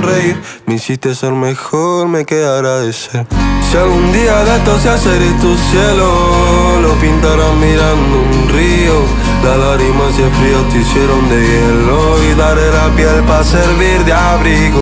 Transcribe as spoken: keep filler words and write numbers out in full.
sonreír. Me hiciste ser mejor, me queda agradecer. Si algún día de esto se hace eres tu cielo, lo pintarán mirando un río. Las lágrimas y el frío te hicieron de hielo, y daré la piel para servir de abrigo.